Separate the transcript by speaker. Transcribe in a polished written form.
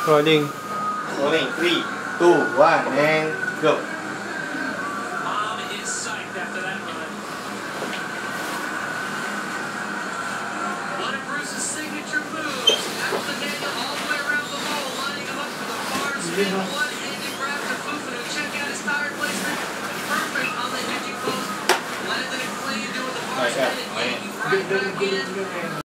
Speaker 1: Rolling.
Speaker 2: Rolling. 3, 2, 1, and go.
Speaker 3: Mom is psyched after that run. One of Bruce's signature moves. That's the Daniel all the way around the ball, lining him up for the bar spin. One-handed grab to Fufano. Check out his tire placement. Perfect on the hitching post. Landed it clean, doing the bar spin. And right back in.